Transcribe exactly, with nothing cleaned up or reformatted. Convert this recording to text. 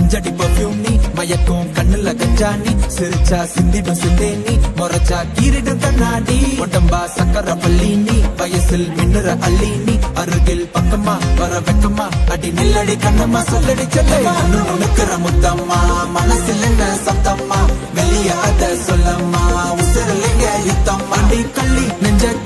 அஞ்சடி பர்ஃபியூம் நீ மயக்கும் கண்ணுல கஞ்சா நீ சிரிச்சா சிந்திடும் சிந்தே நீ மொரச்சா கீரிடும் கண்ணாடி உடம்பா சக்கர பள்ளி நீ வயசில் மின்னுற அள்ளி நீ அருகில் பக்கமா வர வெக்கமா அடி நில்லடி கண்ணம்மா சொல்லடி செல்லம்மா நுணுக்கிற முத்தம்மா மனசில் என்ன சத்தம்மா வெளிய அத சொல்லம்மா உசிரலைங்க யுத்தம்மா அடி கள்ளி நெஞ்ச